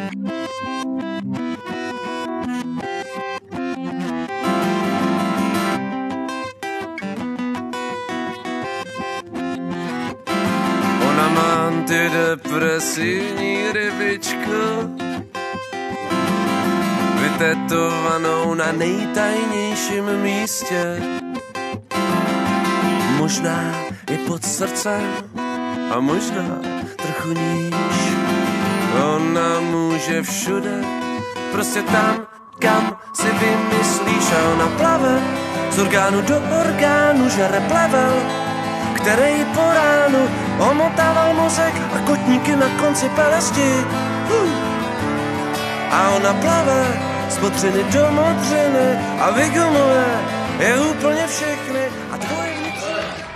Ona má antidepresivní rybičku, vytetovanou na nejtajnějším místě. Možná i pod srdcem a možná trochu níž. Ona může všude, prostě tam, kam si vymyslíš. A ona plave z orgánu do orgánu, žere plevel, který po ránu omotával mozek a kotníky na konci pelesti. A ona plave z modřiny do modřiny a vygumuje je úplně všechny a tvoje vnitřní.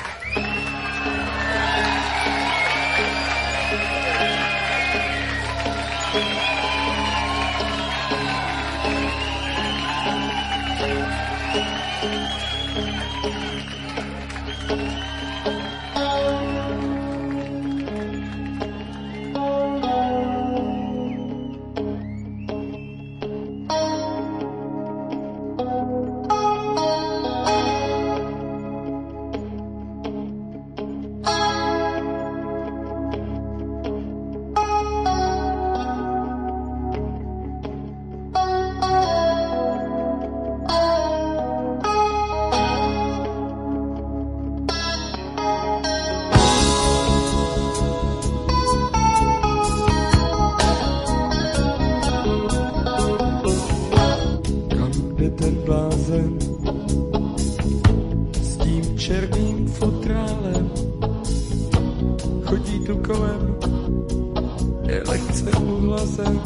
S tím černým futrálem chodí tu kolem, je lehce uhlazen.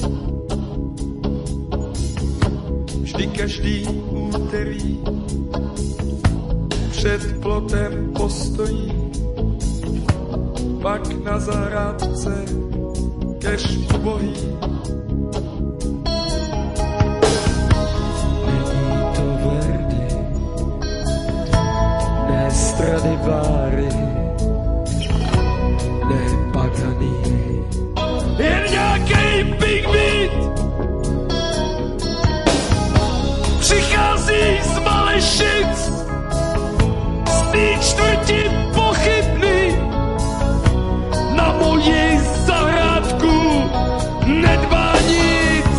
Vždy každý úterý před plotem postojí, pak na zahrádce kež ubohý. Stradivary, ne Paganini, jen nějakej Big Beat přichází z Malešic, z té čtvrti Pochybný, na moji zahrádku nedbá nic.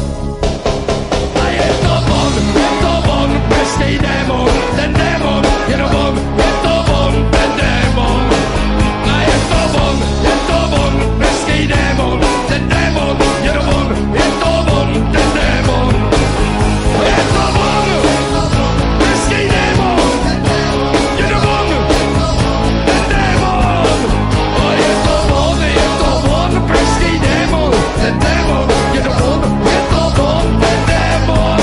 A je to on, prstej démon, ten démon, jenom on, je to on, ten démon. A je to on, prstej démon, ten démon, jenom on, je to on, ten démon. Je to on, prstej démon, jenom on, ten démon. A je to on, prstej démon, ten démon, jenom on, je to on, ten démon.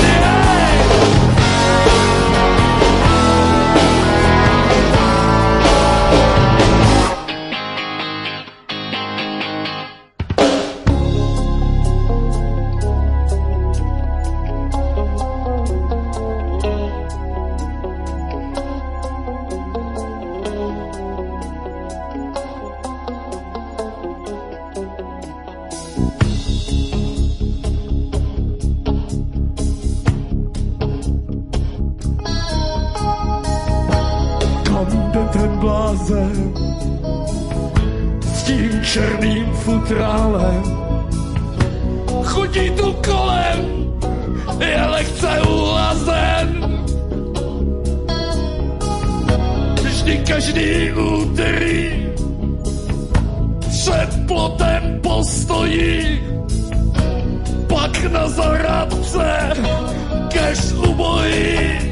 Ten blázen s tím černým futrálem chodí tu kolem, je lehce uhlazen. Vždy každý úterý před plotem postojí, pak na zahrádce kež ubojí.